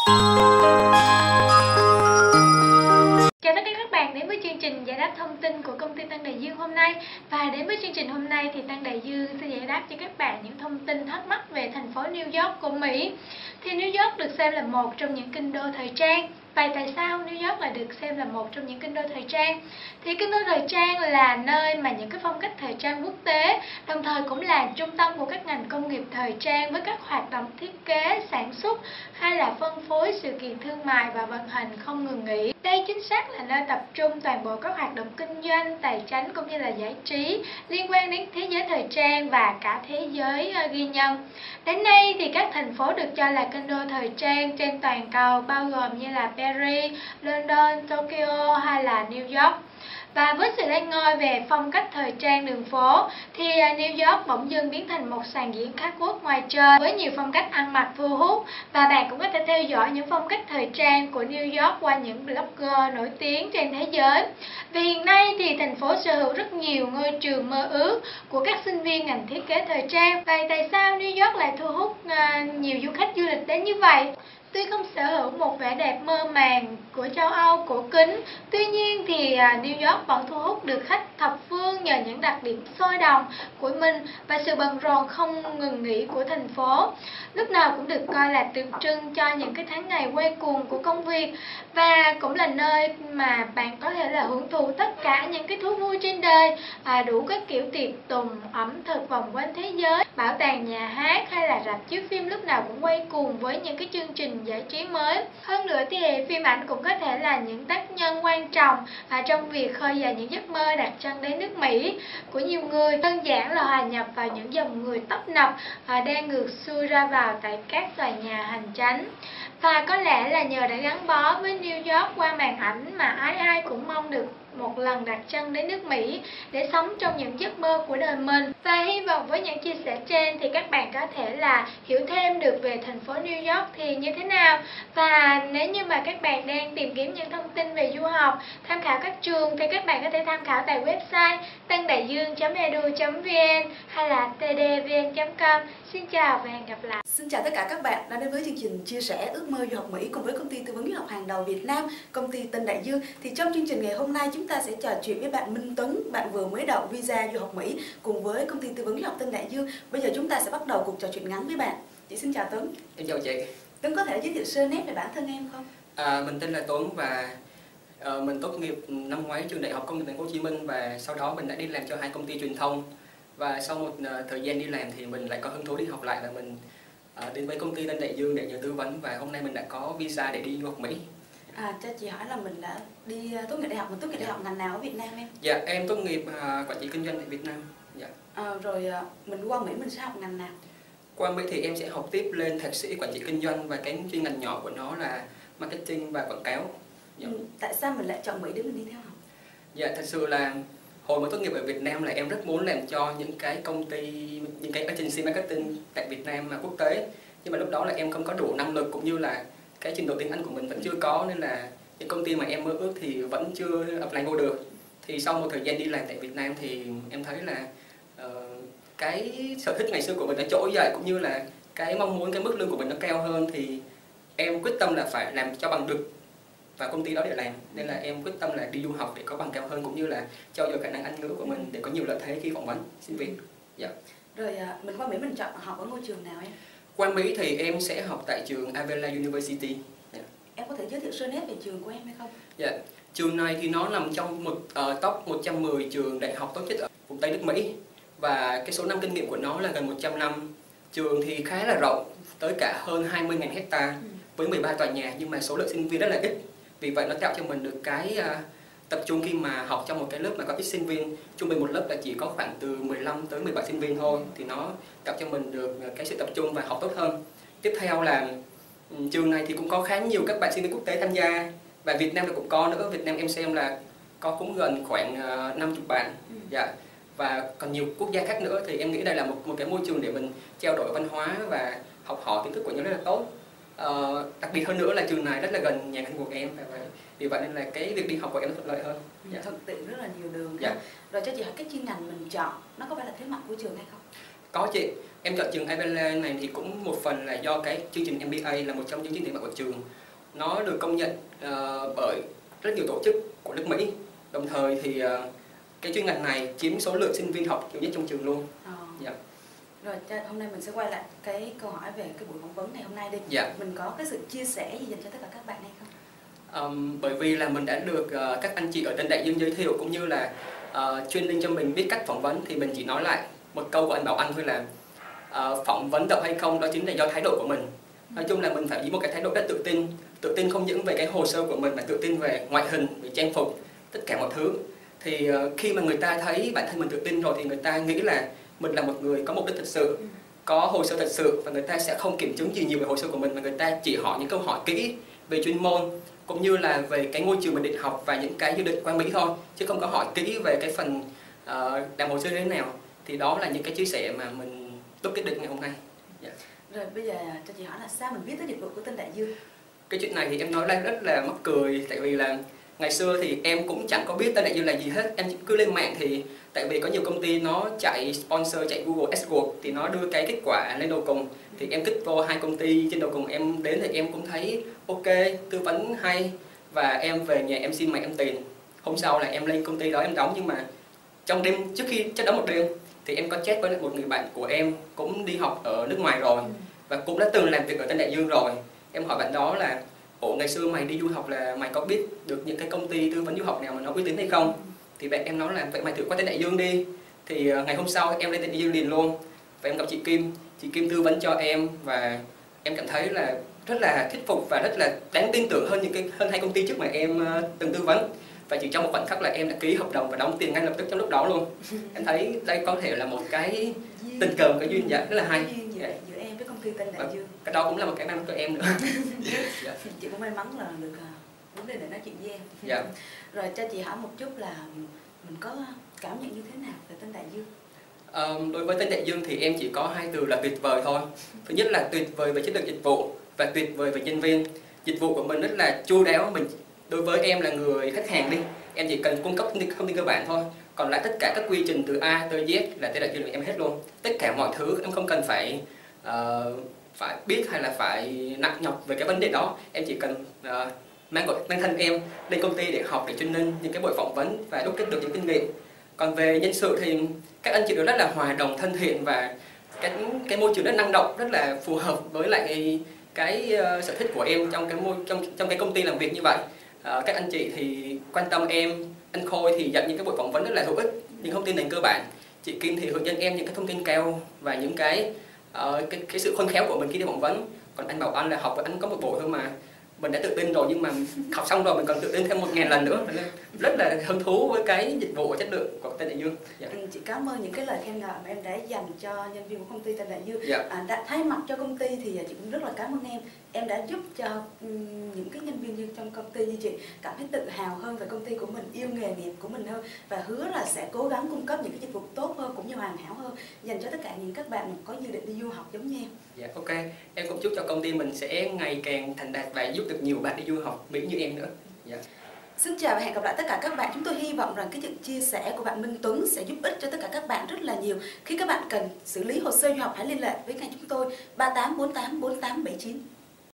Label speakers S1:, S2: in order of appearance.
S1: Chào tất cả các bạn đến với chương trình giải đáp thông tin của công ty Tân Đại Dương hôm nay. Và đến với chương trình hôm nay thì Tân Đại Dương sẽ giải đáp cho các bạn những thông tin thắc mắc về thành phố New York của Mỹ. Thì New York được xem là một trong những kinh đô thời trang. Vậy tại sao New York lại được xem là một trong những kinh đô thời trang? Thì kinh đô thời trang là nơi mà những cái phong cách thời trang quốc tế, đồng thời cũng là trung tâm của các ngành công nghiệp thời trang với các hoạt động thiết kế, sản xuất hay là phân phối sự kiện thương mại và vận hành không ngừng nghỉ. Đây chính xác là nơi tập trung toàn bộ các hoạt động kinh doanh, tài chính cũng như là giải trí liên quan đến thế giới thời trang và cả thế giới ghi nhận. Đến nay thì các thành phố được cho là kinh đô thời trang trên toàn cầu bao gồm như là Paris, London, Tokyo hay là New York. Và với sự lên ngôi về phong cách thời trang đường phố thì New York bỗng dưng biến thành một sàn diễn catwalk ngoài trời với nhiều phong cách ăn mặc thu hút. Và bạn cũng có thể theo dõi những phong cách thời trang của New York qua những blogger nổi tiếng trên thế giới. Vì hiện nay thì thành phố sở hữu rất nhiều ngôi trường mơ ước của các sinh viên ngành thiết kế thời trang. Vậy tại sao New York lại thu hút nhiều du khách du lịch đến như vậy? Tuy không sở hữu một vẻ đẹp mơ màng của châu Âu cổ kính, tuy nhiên thì New York vẫn thu hút được khách thập phương nhờ những đặc điểm sôi động của mình và sự bận rộn không ngừng nghỉ của thành phố. Lúc nào cũng được coi là tượng trưng cho những cái tháng ngày quay cuồng của công việc, và cũng là nơi mà bạn có thể là hưởng thụ tất cả những cái thú vui trên đời, đủ các kiểu tiệc tùng, ẩm thực vòng quanh thế giới, bảo tàng, nhà hát hay là rạp chiếu phim lúc nào cũng quay cuồng với những cái chương trình giải trí mới. Hơn nữa thì phim ảnh cũng có thể là những tác nhân quan trọng trong việc khơi dậy những giấc mơ đặt chân đến nước Mỹ của nhiều người, đơn giản là hòa nhập vào những dòng người tấp nập đang ngược xuôi ra vào tại các tòa nhà hành chánh. Và có lẽ là nhờ đã gắn bó với New York qua màn ảnh mà ai ai cũng mong được một lần đặt chân đến nước Mỹ để sống trong những giấc mơ của đời mình. Và hy vọng với những chia sẻ trên thì các bạn có thể là hiểu thêm được về thành phố New York thì như thế nào. Và nếu như mà các bạn đang tìm kiếm những thông tin về du học, tham khảo các trường thì các bạn có thể tham khảo tại website tandaiduong.edu.vn hay là tdvn.com. Xin chào và hẹn gặp lại.
S2: Xin chào tất cả các bạn đã đến với chương trình chia sẻ ước mơ du học Mỹ cùng với công ty tư vấn du học hàng đầu Việt Nam, công ty Tân Đại Dương. Thì trong chương trình ngày hôm nay chúng ta sẽ trò chuyện với bạn Minh Tuấn, bạn vừa mới đậu visa du học Mỹ cùng với công ty tư vấn du học Tân Đại Dương. Bây giờ chúng ta sẽ bắt đầu cuộc trò chuyện ngắn với bạn. Chị xin chào Tuấn.
S3: Em chào chị.
S2: Tuấn có thể giới thiệu sơ nét về bản thân em không?
S3: Mình tên là Tuấn và mình tốt nghiệp năm ngoái trường Đại học Công nghiệp Thành phố Hồ Chí Minh, và sau đó mình đã đi làm cho 2 công ty truyền thông. Và sau một thời gian đi làm thì mình lại có hứng thú đi học lại, và mình đến với công ty Tân Đại Dương để nhờ tư vấn, và hôm nay mình đã có visa để đi du học Mỹ.
S2: Cho chị hỏi là mình đã đi tốt nghiệp đại học, mình tốt nghiệp đại học ngành nào ở Việt Nam em?
S3: Dạ, em tốt nghiệp quản trị kinh doanh tại Việt Nam. Dạ.
S2: Rồi mình qua Mỹ mình sẽ học ngành nào?
S3: Qua Mỹ thì em sẽ học tiếp lên thạc sĩ quản trị kinh doanh, và cái chuyên ngành nhỏ của nó là marketing và quảng cáo. Dạ.
S2: Tại sao mình lại chọn Mỹ để mình đi theo học?
S3: Dạ, thật sự là hồi mới tốt nghiệp ở Việt Nam là em rất muốn làm cho những cái công ty, những cái agency marketing tại Việt Nam mà quốc tế. Nhưng mà lúc đó là em không có đủ năng lực cũng như là cái trình độ tiếng Anh của mình vẫn chưa có, nên là những công ty mà em mơ ước thì vẫn chưa apply vô được. Thì sau một thời gian đi làm tại Việt Nam thì em thấy là cái sở thích ngày xưa của mình nó trỗi dậy, cũng như là cái mong muốn, cái mức lương của mình nó cao hơn, thì em quyết tâm là phải làm cho bằng được và công ty đó để làm. Nên là em quyết tâm là đi du học để có bằng cao hơn, cũng như là trau dồi khả năng Anh ngữ của mình để có nhiều lợi thế khi phỏng vấn xin việc. Dạ.
S2: Rồi mình qua Mỹ mình chọn học ở ngôi trường nào em?
S3: Qua Mỹ thì em sẽ học tại trường Avila University. Dạ.
S2: Em có thể giới thiệu sơ nét về trường của em hay không?
S3: Dạ. Trường này thì nó nằm trong một top 110 trường đại học tốt nhất ở vùng Tây nước Mỹ, và cái số năm kinh nghiệm của nó là gần 100 năm. Trường thì khá là rộng, tới cả hơn 20.000 hectare với 13 tòa nhà, nhưng mà số lượng sinh viên rất là ít. Vì vậy nó tạo cho mình được cái tập trung khi mà học trong một cái lớp mà có ít sinh viên. Trung bình một lớp là chỉ có khoảng từ 15 tới 17 sinh viên thôi, thì nó tạo cho mình được cái sự tập trung và học tốt hơn. Tiếp theo là trường này thì cũng có khá nhiều các bạn sinh viên quốc tế tham gia, và Việt Nam thì cũng có nữa. Việt Nam em xem là có cũng gần khoảng 50 bạn. Dạ. Và còn nhiều quốc gia khác nữa, thì em nghĩ đây là một cái môi trường để mình trao đổi văn hóa và học hỏi kiến thức của nhau rất là tốt. Đặc biệt hơn nữa là trường này rất là gần nhà ăn của em, và vì vậy nên là cái việc đi học của em thuận lợi hơn. Dạ.
S2: Thuận tiện rất là nhiều đường.
S3: Dạ.
S2: Rồi cho chị hỏi cái chuyên ngành mình chọn nó có phải là thế mạnh của trường hay không?
S3: Có chị, em chọn trường Iberia này thì cũng một phần là do cái chương trình MBA là một trong những chương trình đào tạo của trường. Nó được công nhận bởi rất nhiều tổ chức của nước Mỹ. Đồng thời thì cái chuyên ngành này chiếm số lượng sinh viên học nhiều nhất trong trường luôn. Dạ.
S2: Rồi hôm nay mình sẽ quay lại cái câu hỏi về cái buổi phỏng vấn ngày hôm nay đi.
S3: Dạ.
S2: Mình có cái sự chia sẻ gì dành cho tất cả các bạn hay không?
S3: Bởi vì là mình đã được các anh chị ở Tân Đại Dương giới thiệu cũng như là training cho mình biết cách phỏng vấn, thì mình chỉ nói lại một câu của anh Bảo Anh thôi là phỏng vấn đậu hay không đó chính là do thái độ của mình. Nói chung là mình phải giữ một cái thái độ rất tự tin không những về cái hồ sơ của mình mà tự tin về ngoại hình, về trang phục, tất cả mọi thứ. Thì khi mà người ta thấy bản thân mình tự tin rồi thì người ta nghĩ là mình là một người có mục đích thật sự, có hồ sơ thật sự, và người ta sẽ không kiểm chứng gì nhiều về hồ sơ của mình mà người ta chỉ hỏi những câu hỏi kỹ về chuyên môn cũng như là về cái ngôi trường mình định học và những cái dự định qua Mỹ thôi, chứ không có hỏi kỹ về cái phần làm hồ sơ như thế nào. Thì đó là những cái chia sẻ mà mình đúc kết được ngày hôm nay. Yeah.
S2: Rồi bây giờ cho chị hỏi là sao mình biết tới dịch vụ của Tân Đại Dương?
S3: Cái chuyện này thì em nói ra rất là mắc cười, tại vì là ngày xưa thì em cũng chẳng có biết Tân Đại Dương là gì hết. Em cứ lên mạng thì tại vì có nhiều công ty nó chạy sponsor, chạy Google AdWords thì nó đưa cái kết quả lên đầu cùng. Thì em kích vô 2 công ty trên đầu cùng em đến thì em cũng thấy ok, tư vấn hay, và em về nhà em xin mẹ em tiền. Hôm sau là em lên công ty đó em đóng, nhưng mà trong đêm trước đó một đêm thì em có chat với một người bạn của em cũng đi học ở nước ngoài rồi và cũng đã từng làm việc ở Tân Đại Dương rồi. Em hỏi bạn đó là ủa ngày xưa mày đi du học là mày có biết được những cái công ty tư vấn du học nào mà nó uy tín hay không? Thì bạn em nói là vậy mày thử qua Tân Đại Dương đi. Thì ngày hôm sau em lên Tân Đại Dương liền luôn và em gặp chị Kim tư vấn cho em, và em cảm thấy là rất là thuyết phục và rất là đáng tin tưởng hơn 2 công ty trước mà em từng tư vấn. Và chỉ trong một khoảnh khắc là em đã ký hợp đồng và đóng tiền ngay lập tức trong lúc đó luôn. Em thấy đây có thể là một cái tình cờ, một cái duyên rất là hay.
S2: Giữa em với công ty Tân Đại Dương.
S3: Cái đó cũng là một cái may mắn của em nữa.
S2: Chị cũng may mắn là được vấn đề để nói chuyện với em.
S3: Dạ.
S2: Rồi cho chị hỏi một chút là mình có cảm nhận như thế nào về Tân Đại Dương?
S3: Đối với Tân Đại Dương thì em chỉ có 2 từ là tuyệt vời thôi. Thứ nhất là tuyệt vời về chất lượng dịch vụ và tuyệt vời về nhân viên. Dịch vụ của mình rất là chu đáo. Đối với em là người khách hàng đi, em chỉ cần cung cấp thông tin cơ bản thôi. Còn lại tất cả các quy trình từ A tới Z là Tân Đại Dương em hết luôn. Tất cả mọi thứ em không cần phải biết hay là phải nặng nhọc về cái vấn đề đó. Em chỉ cần mang thân em lên công ty để học, để training những cái buổi phỏng vấn và đúc kết được những kinh nghiệm. Còn về nhân sự thì các anh chị đều rất là hòa đồng, thân thiện, và cái môi trường rất năng động, rất là phù hợp với lại cái sở thích của em trong cái công ty làm việc như vậy. Các anh chị thì quan tâm em, anh Khôi thì dẫn những cái buổi phỏng vấn rất là hữu ích, những thông tin nền cơ bản. Chị Kim thì hướng dẫn em những cái thông tin cao và những cái sự khôn khéo của mình khi đi phỏng vấn. Còn anh Bảo Anh là học với anh có một buổi thôi mà mình đã tự tin rồi, nhưng mà học xong rồi mình còn tự tin thêm 1000 lần nữa. Rất là hứng thú với cái dịch vụ và chất lượng của Tân Đại Dương. Dạ.
S2: Chị cảm ơn những cái lời khen ngợi mà em đã dành cho nhân viên của công ty Tân Đại Dương.
S3: Dạ.
S2: Đã thay mặt cho công ty thì chị cũng rất là cảm ơn em. Em đã giúp cho những cái nhân viên trong công ty như chị cảm thấy tự hào hơn về công ty của mình, yêu nghề nghiệp của mình hơn, và hứa là sẽ cố gắng cung cấp những cái dịch vụ tốt hơn cũng như hoàn hảo hơn dành cho tất cả những các bạn có dự định đi du học giống như em.
S3: Dạ, ok. Em cũng chúc cho công ty mình sẽ ngày càng thành đạt và giúp được nhiều bạn đi du học Mỹ như em nữa. Dạ.
S2: Xin chào và hẹn gặp lại tất cả các bạn. Chúng tôi hy vọng rằng cái sự chia sẻ của bạn Minh Tuấn sẽ giúp ích cho tất cả các bạn rất là nhiều. Khi các bạn cần xử lý hồ sơ du học, hãy liên lạc với ngay chúng tôi 3848 4879.